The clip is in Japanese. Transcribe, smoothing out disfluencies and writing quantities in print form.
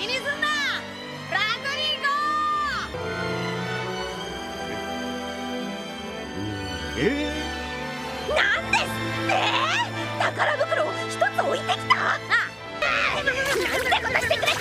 気にすんな。楽に行こう。なんですって宝袋を一つ置いてきた。なんてことしてくれ